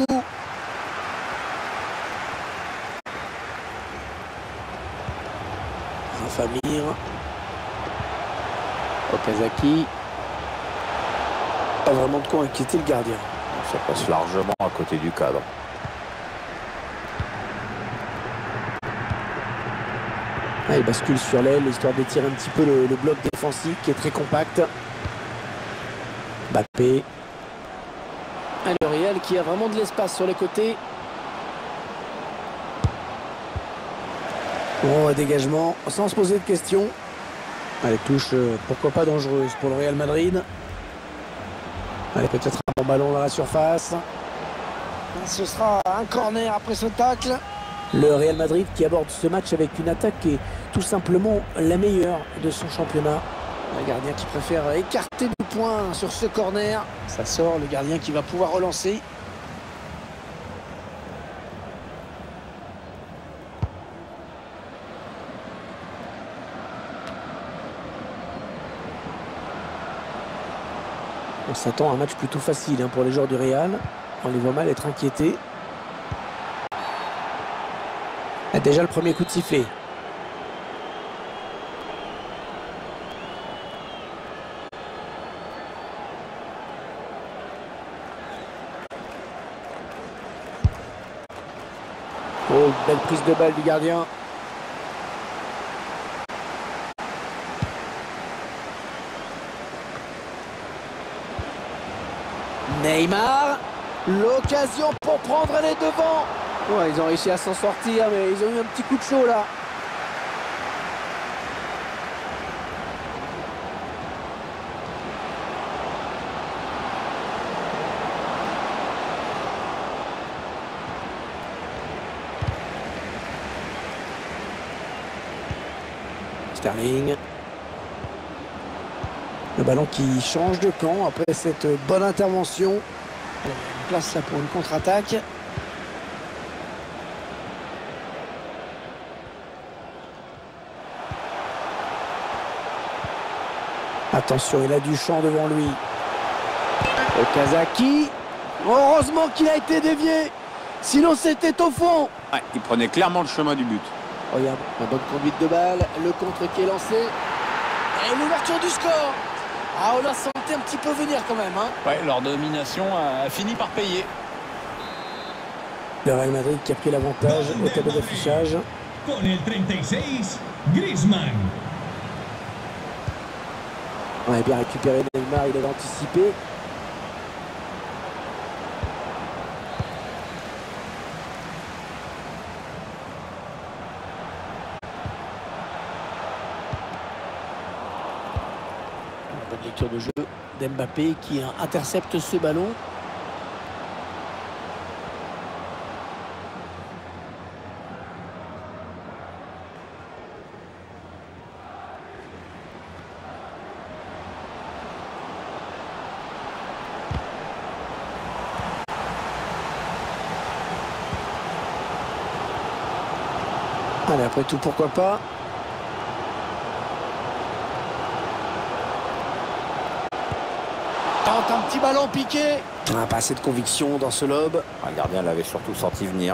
Famir. Okazaki. Pas vraiment de quoi inquiéter le gardien. Ça passe largement à côté du cadre. Ah, il bascule sur l'aile, histoire d'étirer un petit peu le bloc défensif qui est très compact. Mbappé. Ah, le Real qui a vraiment de l'espace sur les côtés. Bon, dégagement sans se poser de questions. Allez, touche, pourquoi pas dangereuse pour le Real Madrid. Allez, peut-être un bon ballon dans la surface. Ce sera un corner après ce tacle. Le Real Madrid qui aborde ce match avec une attaque qui est tout simplement la meilleure de son championnat. Un gardien qui préfère écarter du point sur ce corner. Ça sort, le gardien qui va pouvoir relancer. On s'attend à un match plutôt facile pour les joueurs du Real. On les voit mal être inquiétés. Et déjà le premier coup de sifflet. Oh, belle prise de balle du gardien. Neymar, l'occasion pour prendre les devants. Ouais, ils ont réussi à s'en sortir, mais ils ont eu un petit coup de chaud là. Sterling. Le ballon qui change de camp après cette bonne intervention. Une place là pour une contre-attaque. Attention, il a du champ devant lui. Okazaki. Heureusement qu'il a été dévié. Sinon c'était au fond. Ouais, il prenait clairement le chemin du but. Regarde, la bonne conduite de balle. Le contre qui est lancé. Et l'ouverture du score. Ah, on l'a senti un petit peu venir quand même. Ouais, leur domination a fini par payer. Le Real Madrid qui a pris l'avantage au tableau d'affichage. Con el 36, Griezmann. On a bien récupéré Neymar, il avait anticipé. Bonne lecture de jeu d'Mbappé qui intercepte ce ballon. Allez, après tout, pourquoi pas. Tente un petit ballon piqué. Pas assez de conviction dans ce lob. Le gardien l'avait surtout senti venir.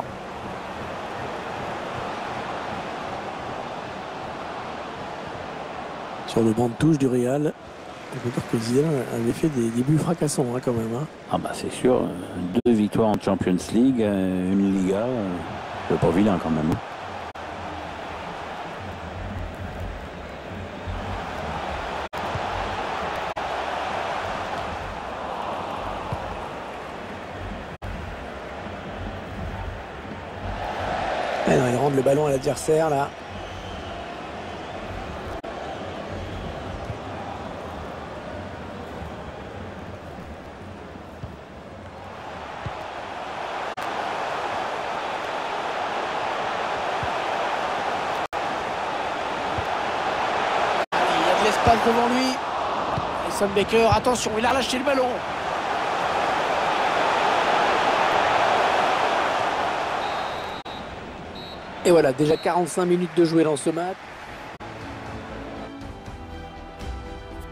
Sur le banc de touche du Real, on peut dire que Zidane avait fait des débuts fracassants quand même. Ah bah c'est sûr, 2 victoires en Champions League, une Liga, c'est pas vilain quand même. Il rend le ballon à l'adversaire là. Il y a de l'espace devant lui. Alisson Becker, attention, il a relâché le ballon. Et voilà, déjà 45 minutes de jouer dans ce match.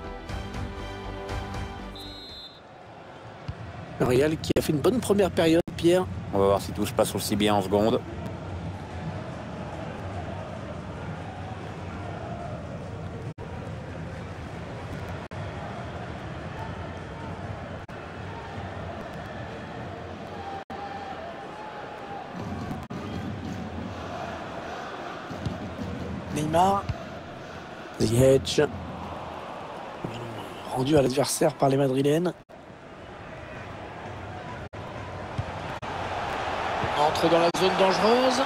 Le Real qui a fait une bonne première période. Pierre. On va voir si tout se passe aussi bien en seconde. Neymar. Ziyech. Rendu à l'adversaire par les Madrilènes. On entre dans la zone dangereuse.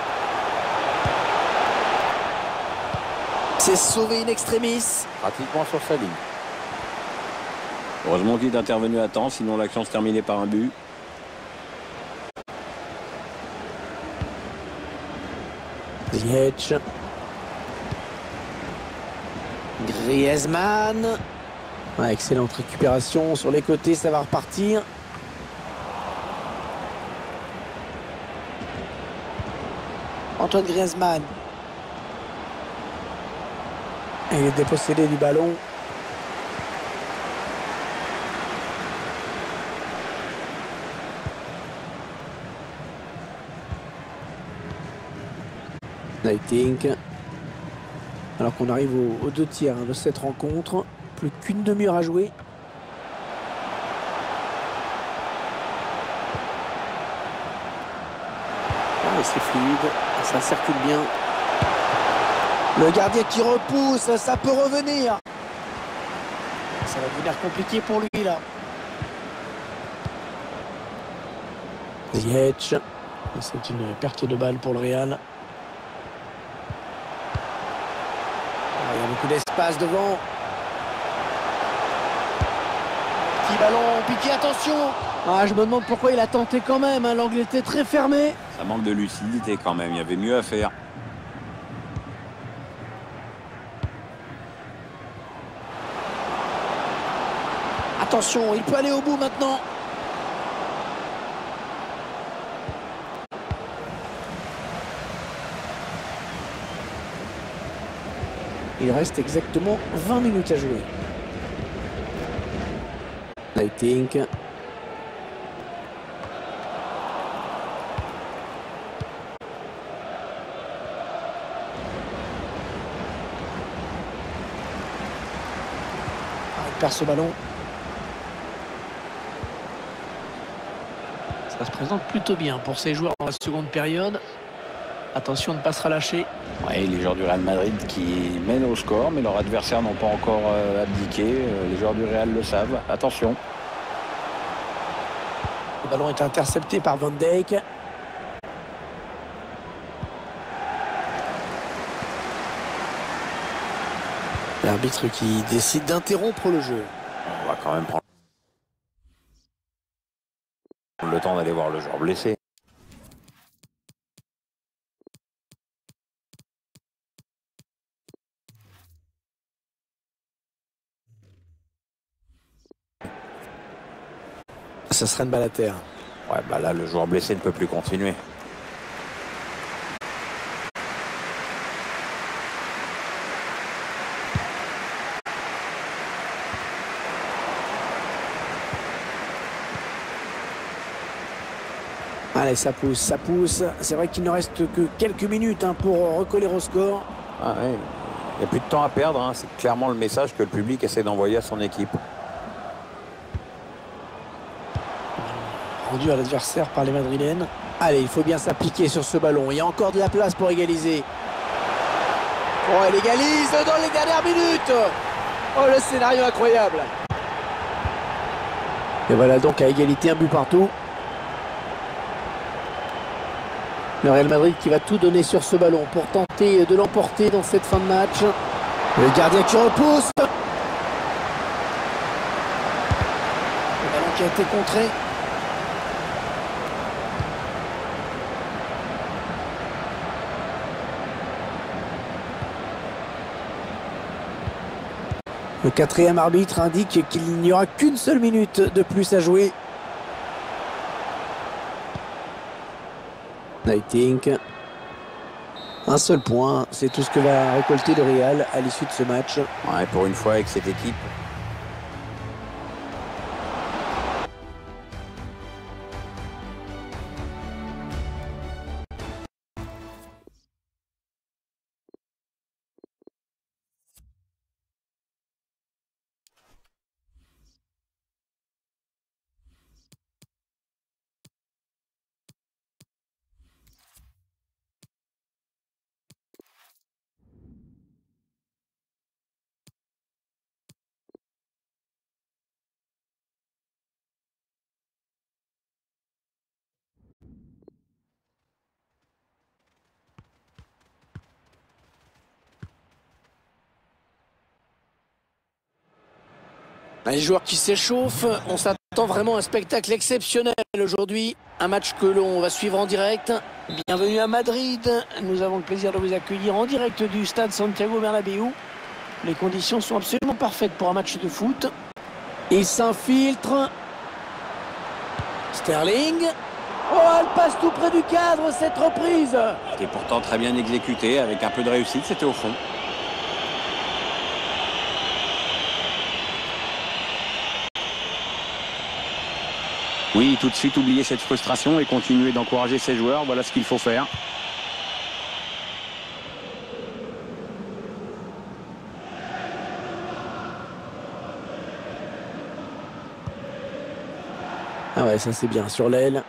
C'est sauvé in extremis. Pratiquement sur sa ligne. Heureusement qu'il est intervenu à temps, sinon l'action se terminait par un but. Ziyech. Griezmann. Ouais, excellente récupération sur les côtés, ça va repartir. Antoine Griezmann. Et il est dépossédé du ballon. Lighting. Alors qu'on arrive aux 2 tiers de cette rencontre. Plus qu'une demi-heure à jouer. Ah, c'est fluide, ça circule bien. Le gardien qui repousse, ça peut revenir. Ça va devenir compliqué pour lui là. Ziyech. C'est une perte de balle pour le Real. Il y a beaucoup d'espace devant. Petit ballon piqué, attention. Ah, je me demande pourquoi il a tenté quand même, hein. L'angle était très fermé. Ça manque de lucidité quand même, il y avait mieux à faire. Attention, il peut aller au bout maintenant. Il reste exactement 20 minutes à jouer. Lighting. Il perd ce ballon. Ça se présente plutôt bien pour ces joueurs dans la seconde période. Attention de ne pas se relâcher. Ouais, les joueurs du Real Madrid qui mènent au score, mais leurs adversaires n'ont pas encore abdiqué. Les joueurs du Real le savent. Attention. Le ballon est intercepté par Van Dijk. L'arbitre qui décide d'interrompre le jeu. On va quand même prendre le temps d'aller voir le joueur blessé. Ça serait une balle à terre. Ouais, bah là, le joueur blessé ne peut plus continuer. Allez, ça pousse, ça pousse. C'est vrai qu'il ne reste que quelques minutes pour recoller au score. Ah ouais. Il n'y a plus de temps à perdre, hein. C'est clairement le message que le public essaie d'envoyer à son équipe. Rendu à l'adversaire par les Madrilènes. Allez, il faut bien s'appliquer sur ce ballon. Il y a encore de la place pour égaliser. Oh, elle égalise dans les dernières minutes. Oh, le scénario incroyable. Et voilà donc à égalité, un but partout. Le Real Madrid qui va tout donner sur ce ballon pour tenter de l'emporter dans cette fin de match. Le gardien qui repousse. Le ballon qui a été contré. Le 4e arbitre indique qu'il n'y aura qu'une seule minute de plus à jouer. Lighting. Un seul point, c'est tout ce que va récolter le Real à l'issue de ce match. Ouais, pour une fois avec cette équipe. Les joueurs qui s'échauffent, on s'attend vraiment à un spectacle exceptionnel aujourd'hui. Un match que l'on va suivre en direct. Bienvenue à Madrid. Nous avons le plaisir de vous accueillir en direct du stade Santiago Bernabéu. Les conditions sont absolument parfaites pour un match de foot. Il s'infiltre. Sterling. Oh, elle passe tout près du cadre, cette reprise. Et pourtant très bien exécuté, avec un peu de réussite, c'était au fond. Oui, tout de suite oublier cette frustration et continuer d'encourager ses joueurs, voilà ce qu'il faut faire. Ah ouais, ça c'est bien sur l'aile.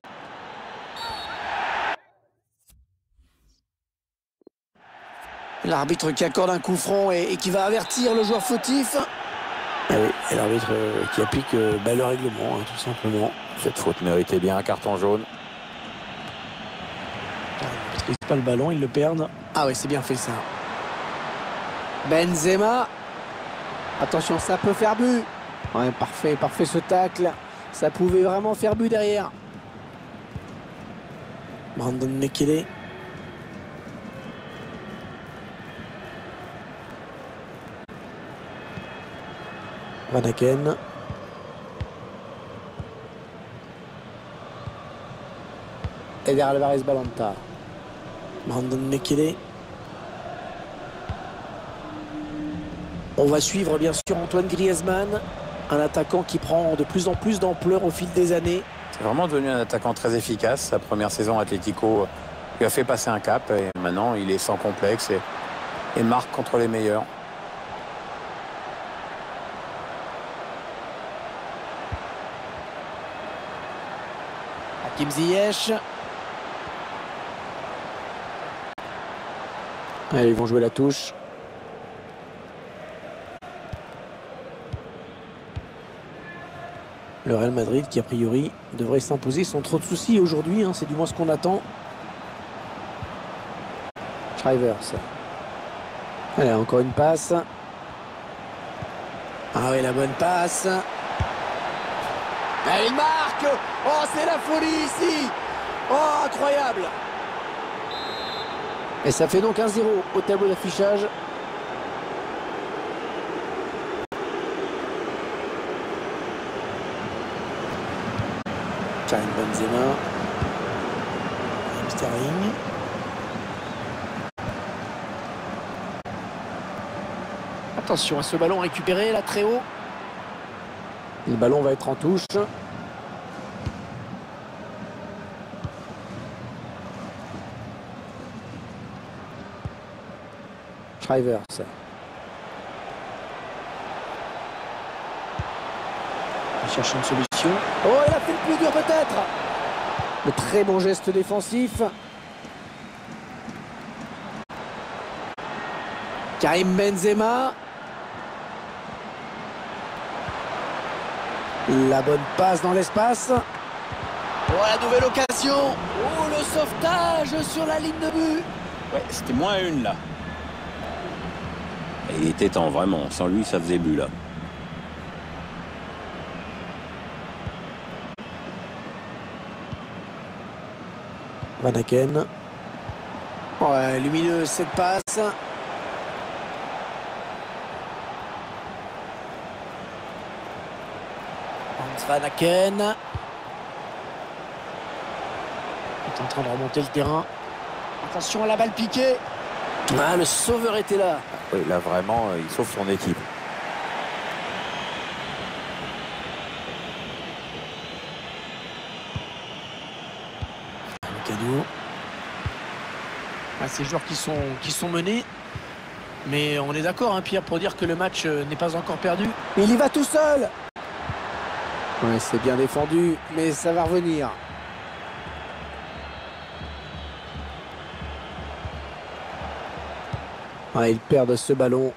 L'arbitre qui accorde un coup franc et qui va avertir le joueur fautif. Ah oui, et l'arbitre qui applique le règlement, hein, tout simplement. Cette faute méritait bien un carton jaune. Ils ne maîtrisent pas le ballon, ils le perdent. Ah oui, c'est bien fait ça. Benzema. Attention, ça peut faire but. Ouais, parfait, parfait ce tacle. Ça pouvait vraiment faire but derrière. Brandon Mekele. Van Aken. Eder Alvarez Balanta. Brandon Mekele. On va suivre bien sûr Antoine Griezmann, un attaquant qui prend de plus en plus d'ampleur au fil des années. C'est vraiment devenu un attaquant très efficace. Sa première saison à Atlético lui a fait passer un cap et maintenant il est sans complexe et marque contre les meilleurs. Hakim Ziyech. Allez, ils vont jouer la touche. Le Real Madrid qui a priori devrait s'imposer sans trop de soucis aujourd'hui, hein, c'est du moins ce qu'on attend. Shriver. Allez, encore une passe. Ah oui, la bonne passe. Et il marque. Oh, c'est la folie ici. Oh, incroyable. Et ça fait donc 1-0 au tableau d'affichage. Karim Benzema. Sterling. Attention à ce ballon récupéré là très haut. Le ballon va être en touche. Shriver. Il cherche une solution. Oh, il a fait le plus dur peut-être. Le très bon geste défensif. Karim Benzema. La bonne passe dans l'espace. Oh, la nouvelle occasion. Oh, le sauvetage sur la ligne de but. Ouais, c'était moins une là. Et il était temps vraiment. Sans lui, ça faisait but là. Van Aken. Ouais, lumineuse cette passe. Hans Van Aken. Il est en train de remonter le terrain. Attention à la balle piquée. Ah, le sauveur était là. Oui, là vraiment, il sauve son équipe. Ah, ces joueurs qui sont menés. Mais on est d'accord, hein, Pierre, pour dire que le match n'est pas encore perdu. Il y va tout seul. Ouais, c'est bien défendu, mais ça va revenir. Ouais, ils perdent ce ballon.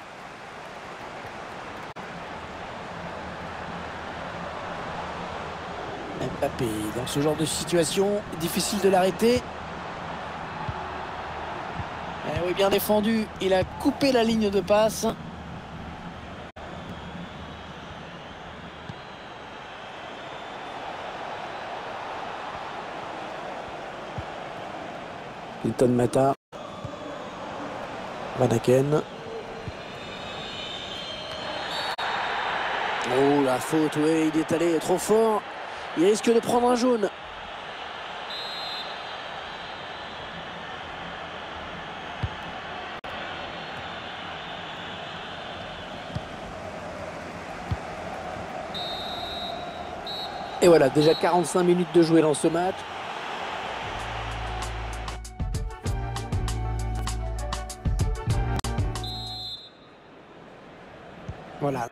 Mbappé, dans ce genre de situation, difficile de l'arrêter. Eh oui, bien défendu. Il a coupé la ligne de passe. Hilton Mata. Van Aken. Oh, la faute, oui, il est allé trop fort. Il risque de prendre un jaune. Et voilà, déjà 45 minutes de jouer dans ce match. Voilà.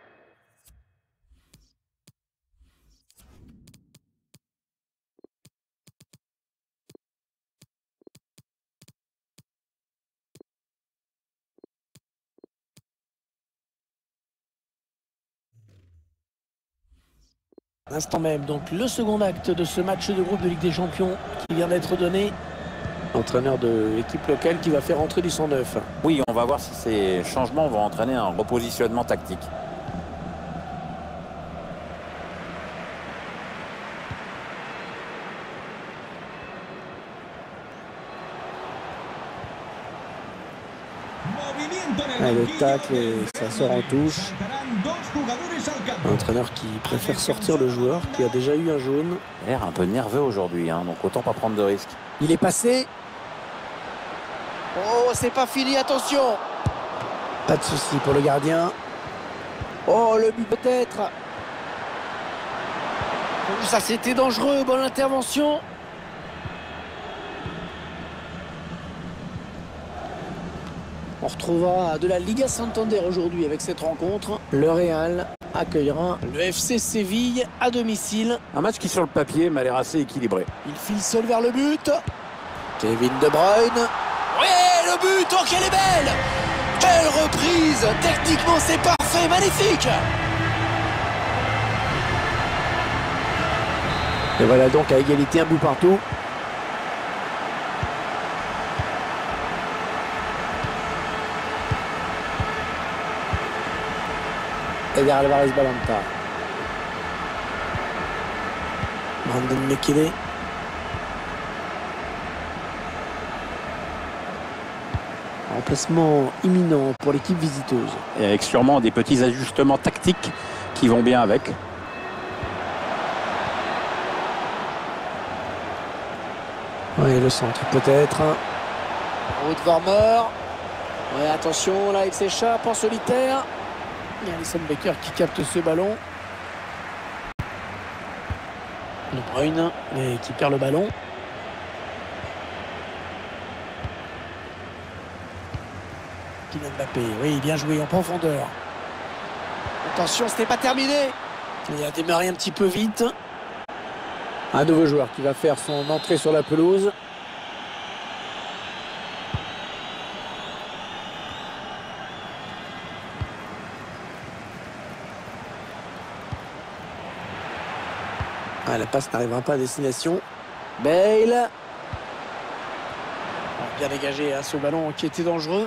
À l'instant même, donc le second acte de ce match de groupe de Ligue des Champions qui vient d'être donné. Entraîneur de l'équipe locale qui va faire entrer du 109. Oui, on va voir si ces changements vont entraîner un repositionnement tactique. Le tacle et ça sort en touche. Un entraîneur qui préfère sortir le joueur qui a déjà eu un jaune. Il a l'air un peu nerveux aujourd'hui, hein, donc autant pas prendre de risques. Il est passé. Oh, c'est pas fini, attention. Pas de souci pour le gardien. Oh, le but peut-être. Oh, ça c'était dangereux, bonne intervention. On retrouvera de la Liga Santander aujourd'hui avec cette rencontre. Le Real accueillera le FC Séville à domicile. Un match qui sur le papier m'a l'air assez équilibré. Il file seul vers le but. Kevin De Bruyne. Oui, le but, oh qu'elle est belle. Quelle reprise. Techniquement c'est parfait, magnifique. Et voilà donc à égalité, un but partout. Eder Alvarez Balanta. Brandon Mekele. Remplacement imminent pour l'équipe visiteuse. Et avec sûrement des petits ajustements tactiques qui vont bien avec. Oui, le centre peut-être. Ruud Vormer. Ouais, attention, là il s'échappe en solitaire. Il y a Alisson Becker qui capte ce ballon. De Bruyne et qui perd le ballon. Kylian Mbappé, oui, bien joué en profondeur. Attention, ce n'est pas terminé. Il a démarré un petit peu vite. Un nouveau joueur qui va faire son entrée sur la pelouse. Ah, la passe n'arrivera pas à destination. Bale. Bien dégagé à ce ballon qui était dangereux.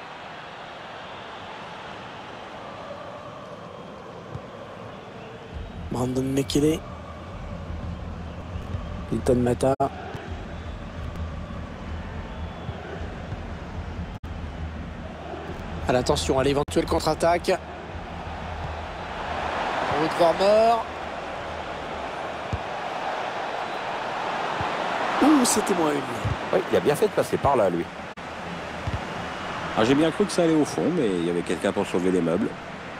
Brandon Mekele. Hilton Mata. À l'attention à l'éventuelle contre-attaque. Ruud Vormer. Ouh, c'était moins une. Oui, il a bien fait de passer par là, lui. Ah, j'ai bien cru que ça allait au fond, mais il y avait quelqu'un pour sauver les meubles.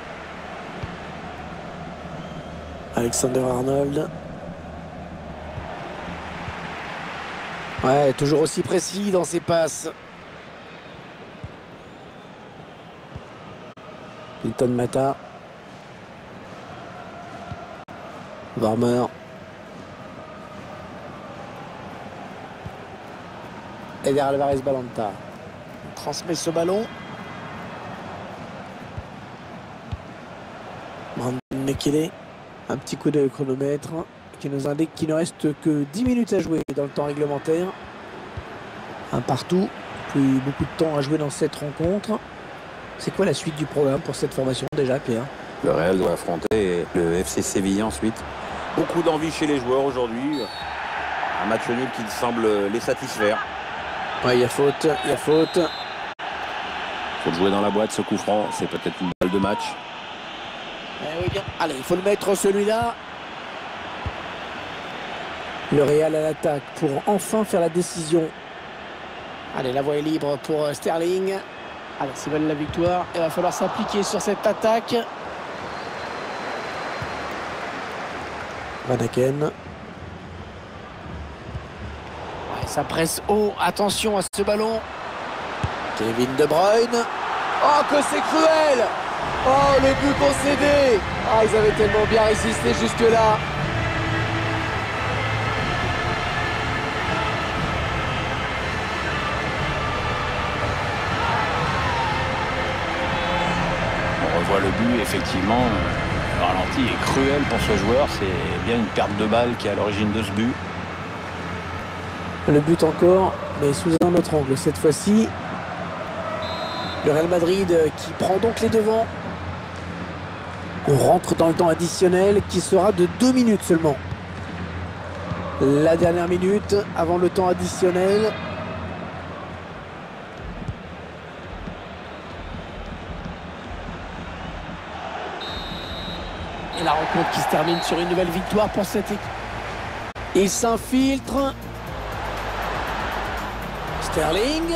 Alexander Arnold. Ouais, toujours aussi précis dans ses passes. Hilton Mata. Vormer. Eder Alvarez Balanta. Transmet ce ballon. Brandon Mekele. Un petit coup de chronomètre qui nous indique qu'il ne reste que 10 minutes à jouer dans le temps réglementaire. Un partout. Plus beaucoup de temps à jouer dans cette rencontre. C'est quoi la suite du programme pour cette formation déjà, Pierre? Le Real doit affronter le FC Séville ensuite. Beaucoup d'envie chez les joueurs aujourd'hui. Un match nul qui semble les satisfaire. Ouais, il y a faute, il y a faute. Faut le jouer dans la boîte, ce coup franc. C'est peut-être une balle de match. Oui, bien. Allez, il faut le mettre celui-là. Le Real à l'attaque pour enfin faire la décision. Allez, la voie est libre pour Sterling. Allez, s'ils veulent la victoire, il va falloir s'appliquer sur cette attaque. Van Aken. Ouais, ça presse haut. Attention à ce ballon. Kevin De Bruyne. Oh, que c'est cruel! Oh, le but concédé! Ah, ils avaient tellement bien résisté jusque-là. On revoit le but, effectivement. Le ralenti est cruel pour ce joueur. C'est bien une perte de balle qui est à l'origine de ce but. Le but encore, mais sous un autre angle cette fois-ci. Le Real Madrid qui prend donc les devants. On rentre dans le temps additionnel qui sera de 2 minutes seulement. La dernière minute avant le temps additionnel. Et la rencontre qui se termine sur une nouvelle victoire pour cette équipe. Il s'infiltre. Sterling.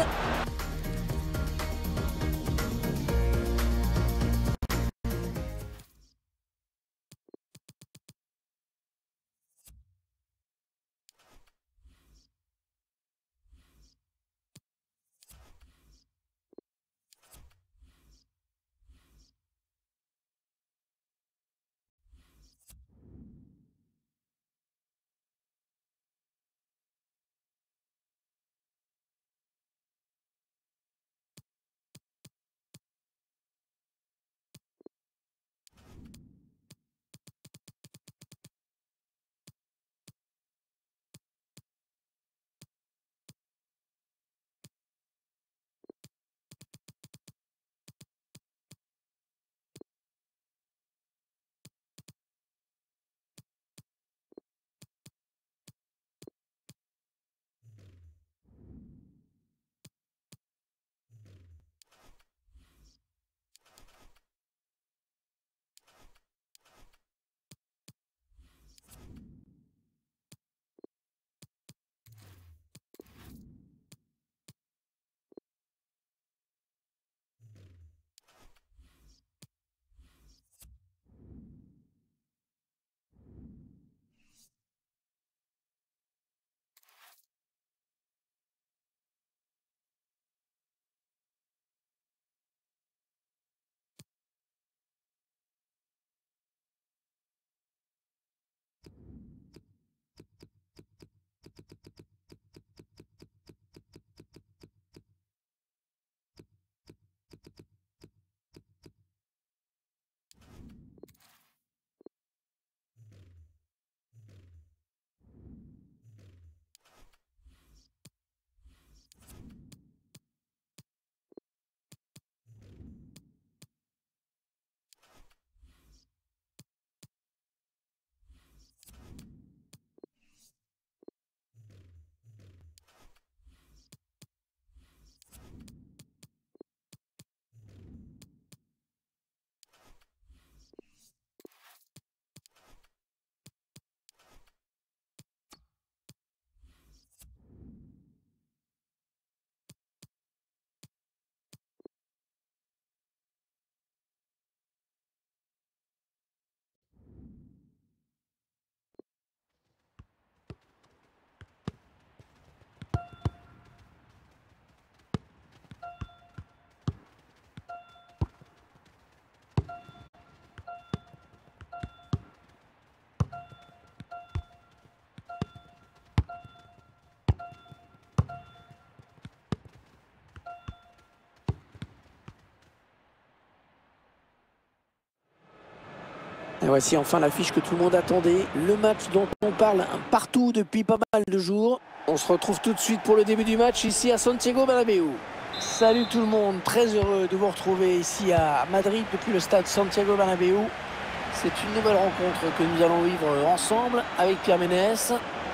Et voici enfin l'affiche que tout le monde attendait. Le match dont on parle partout depuis pas mal de jours. On se retrouve tout de suite pour le début du match ici à Santiago Bernabéu. Salut tout le monde, très heureux de vous retrouver ici à Madrid depuis le stade Santiago Bernabéu. C'est une nouvelle rencontre que nous allons vivre ensemble avec Pierre Ménès.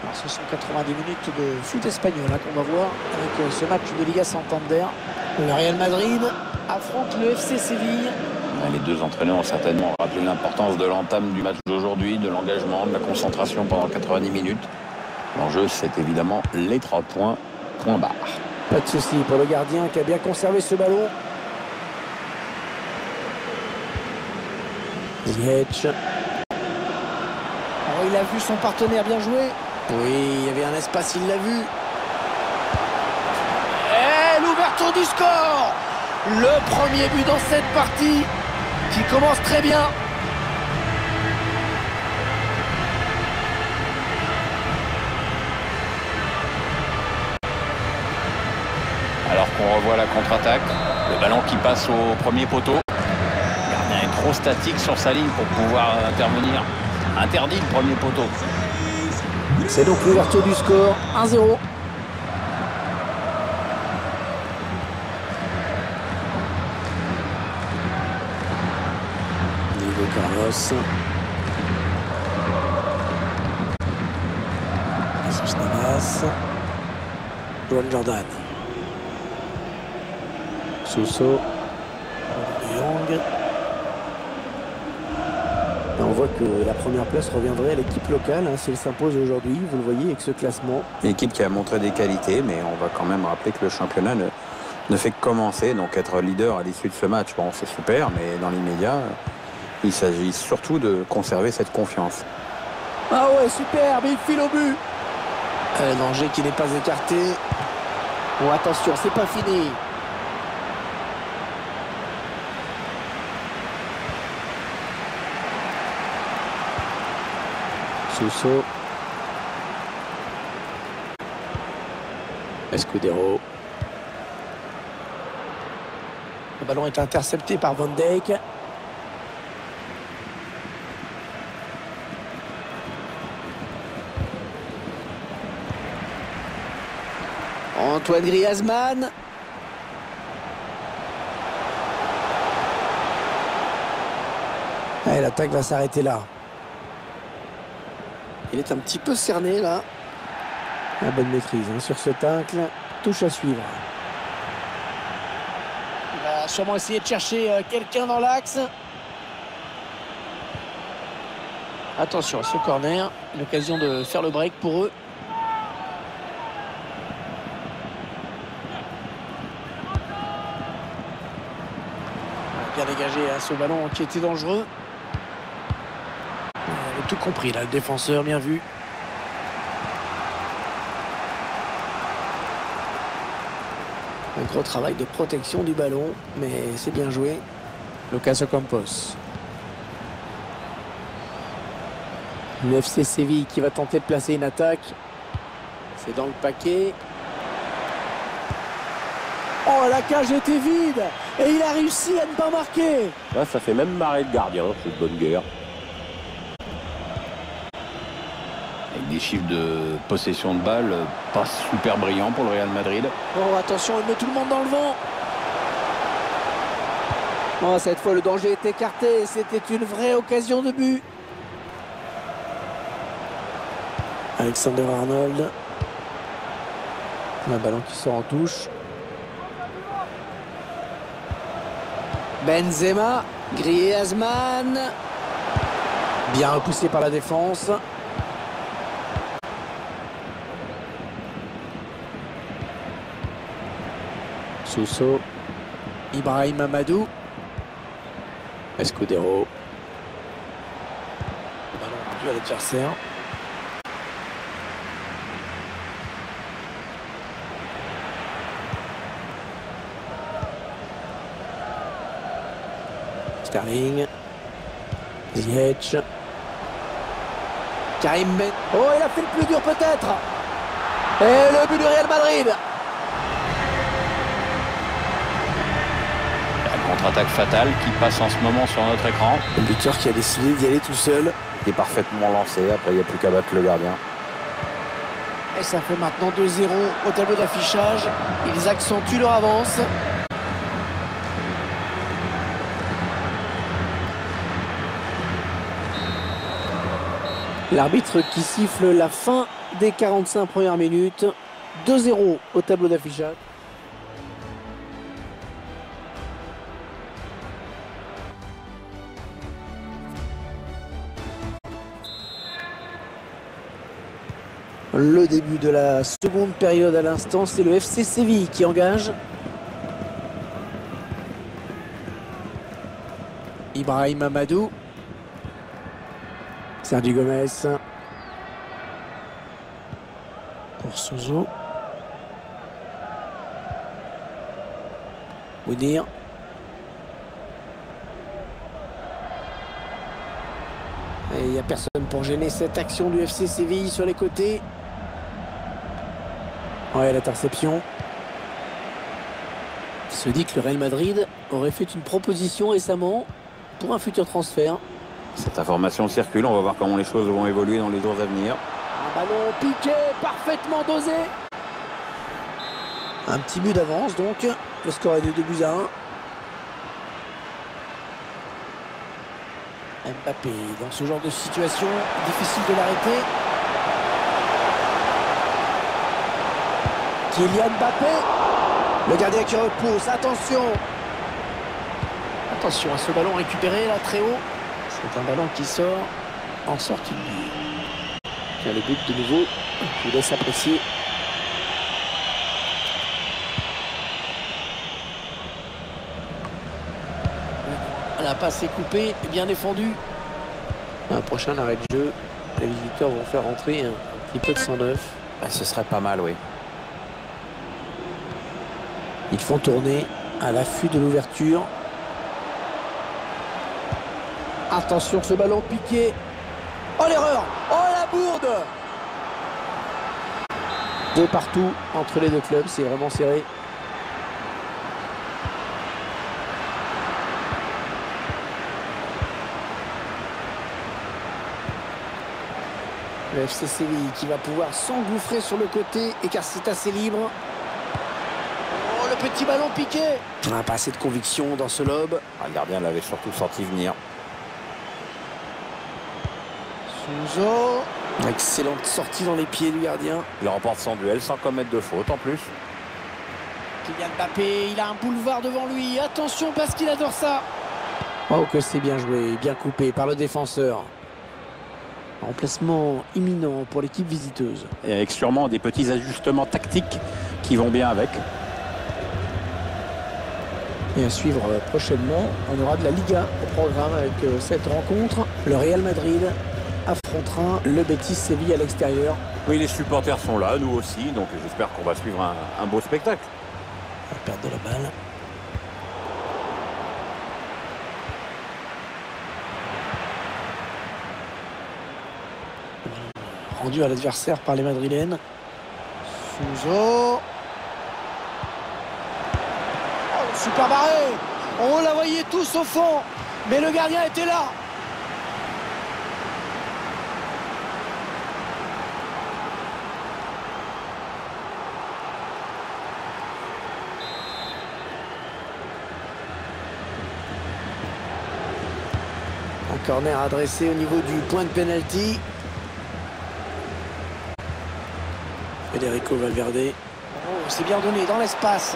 Alors, ce sont 90 minutes de foot espagnol qu'on va voir avec ce match de Liga Santander. Le Real Madrid affronte le FC Séville. Les deux entraîneurs ont certainement rappelé l'importance de l'entame du match d'aujourd'hui, de l'engagement, de la concentration pendant 90 minutes. L'enjeu, c'est évidemment les 3 points, point barre. Pas de souci pour le gardien qui a bien conservé ce ballon. Ziyech. Oh, il a vu son partenaire, bien joué. Oui, il y avait un espace, il l'a vu. Et l'ouverture du score. Le premier but dans cette partie qui commence très bien. Alors qu'on revoit la contre-attaque, le ballon qui passe au premier poteau. Le gardien est trop statique sur sa ligne pour pouvoir intervenir. Interdit le premier poteau. C'est donc l'ouverture du score, 1-0. Diego Carlos. Jesus Navas. Joan Jordan. Sousso. De Jong. Et on voit que la première place reviendrait à l'équipe locale si elle s'impose aujourd'hui, vous le voyez, avec ce classement. Une équipe qui a montré des qualités, mais on va quand même rappeler que le championnat ne fait que commencer. Donc être leader à l'issue de ce match, bon, c'est super, mais dans l'immédiat, il s'agit surtout de conserver cette confiance. Ah ouais, super, mais il file au but. Danger qui n'est pas écarté. Oh, attention, c'est pas fini. Sousso. Escudero. Le ballon est intercepté par Van Dijk. Antoine Griezmann. Allez, l'attaque va s'arrêter là. Il est un petit peu cerné là. La bonne maîtrise sur ce tacle. Touche à suivre. Il va sûrement essayer de chercher quelqu'un dans l'axe. Attention à ce corner. L'occasion de faire le break pour eux. Bien dégagé ce ballon qui était dangereux. Il avait tout compris là, le défenseur, bien vu. Un gros travail de protection du ballon, mais c'est bien joué. Lucas Ocampos. Le FC Séville qui va tenter de placer une attaque. C'est dans le paquet. Oh, la cage était vide et il a réussi à ne pas marquer. Là, ça fait même marrer le gardien, cette bonne guerre. Avec des chiffres de possession de balle pas super brillants pour le Real Madrid. Oh, attention, il met tout le monde dans le vent. Oh, cette fois, le danger est écarté. C'était une vraie occasion de but. Alexander Arnold. Un ballon qui sort en touche. Benzema. Griezmann. Bien repoussé par la défense. Sousso. Ibrahim Amadou. Escudero. Le ballon rendu à l'adversaire. Sterling. Ziyech. Karim Ben. Oh, il a fait le plus dur peut-être. Et le but du Real Madrid. La contre-attaque fatale qui passe en ce moment sur notre écran. Le buteur qui a décidé d'y aller tout seul. Il est parfaitement lancé, après il n'y a plus qu'à battre le gardien. Et ça fait maintenant 2-0 au tableau d'affichage. Ils accentuent leur avance. L'arbitre qui siffle la fin des 45 premières minutes. 2-0 au tableau d'affichage. Le début de la seconde période à l'instant, c'est le FC Séville qui engage. Ibrahim Amadou. Sergio Gomez. Pour Souzo. Mounir. Et il n'y a personne pour gêner cette action du FC Séville sur les côtés. Ouais, l'interception. Il se dit que le Real Madrid aurait fait une proposition récemment pour un futur transfert. Cette information circule, on va voir comment les choses vont évoluer dans les jours à venir. Un ballon piqué, parfaitement dosé. Un petit but d'avance donc. Le score est de 2-1. Mbappé, dans ce genre de situation, difficile de l'arrêter. Kylian Mbappé. Le gardien qui repousse, attention. Attention à ce ballon récupéré là très haut. C'est un ballon qui sort en sortie de but. Tiens, le but de nouveau, je vous laisse apprécier. La passe est coupée, bien défendue. Un prochain arrêt de jeu, les visiteurs vont faire rentrer un petit peu de 109. Ce serait pas mal, oui. Ils font tourner à l'affût de l'ouverture. Attention, ce ballon piqué. Oh l'erreur! Oh la bourde! De partout entre les deux clubs, c'est vraiment serré. Le FC Séville qui va pouvoir s'engouffrer sur le côté et car c'est assez libre. Oh le petit ballon piqué. Pas assez de conviction dans ce lob. Le gardien l'avait surtout senti venir. Souzo. Excellente sortie dans les pieds du gardien. Il remporte son duel sans commettre de faute en plus. Kylian Mbappé, il a un boulevard devant lui. Attention parce qu'il adore ça. Oh que c'est bien joué, bien coupé par le défenseur. Remplacement imminent pour l'équipe visiteuse. Et avec sûrement des petits ajustements tactiques qui vont bien avec. Et à suivre prochainement, on aura de la Liga au programme avec cette rencontre. Le Real Madrid affrontera le Betis Séville à l'extérieur. Oui, les supporters sont là, nous aussi, donc j'espère qu'on va suivre un beau spectacle. La perte de la balle. Rendu à l'adversaire par les Madrilènes. Souzo. Oh, super barré. On la voyait tous au fond, mais le gardien était là. Un corner adressé au niveau du point de pénalty. Federico Valverde. Oh, c'est bien donné dans l'espace.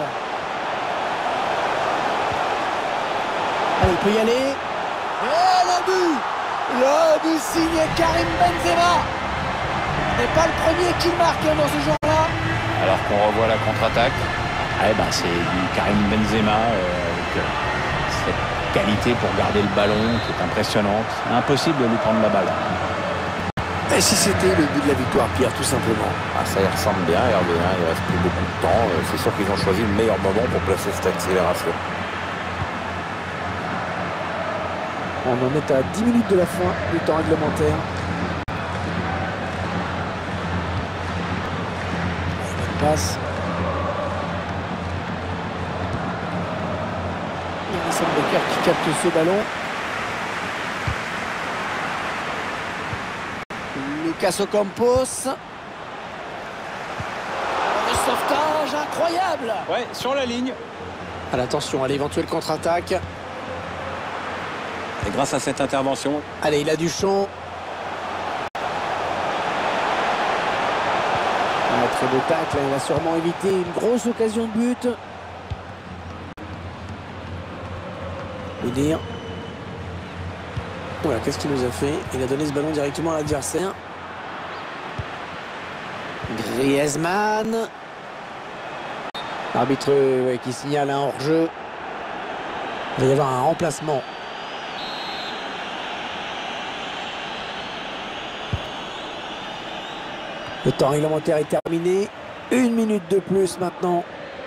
Allez, il peut y aller. Et le but! Le but signé Karim Benzema. n'est pas le premier qui marque dans ce genre-là. Alors qu'on revoit la contre-attaque, c'est du Karim Benzema avec cette qualité pour garder le ballon qui est impressionnante. Impossible de lui prendre la balle. Et si c'était le but de la victoire, Pierre, tout simplement? Ça y ressemble bien, Hervé, il reste plus beaucoup de temps. C'est sûr qu'ils ont choisi le meilleur moment pour placer cette accélération. On en est à 10 minutes de la fin du temps réglementaire. Passe. Il y a Sam Becker qui capte ce ballon. Lucas Ocampos. Le sauvetage incroyable. Ouais, sur la ligne. Attention à l'éventuelle contre-attaque. Et grâce à cette intervention, Allez, il a du champ. Très beau tacle, il a sûrement évité une grosse occasion de but. Dire. Voilà, qu'est-ce qu'il nous a fait? Il a donné ce ballon directement à l'adversaire. Griezmann. L'arbitre qui signale un hors-jeu. Il va y avoir un remplacement. Le temps réglementaire est terminé. 1 minute de plus maintenant.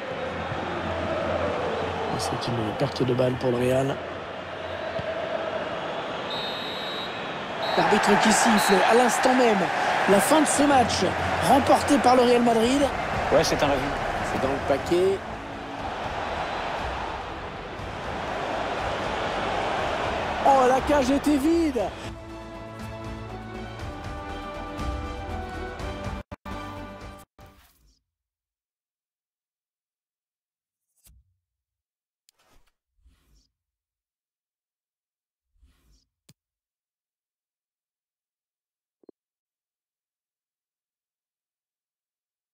C'est une perte de balle pour le Real. L'arbitre qui siffle à l'instant même la fin de ce match remporté par le Real Madrid. Ouais, c'est un revue. C'est dans le paquet. Oh, la cage était vide.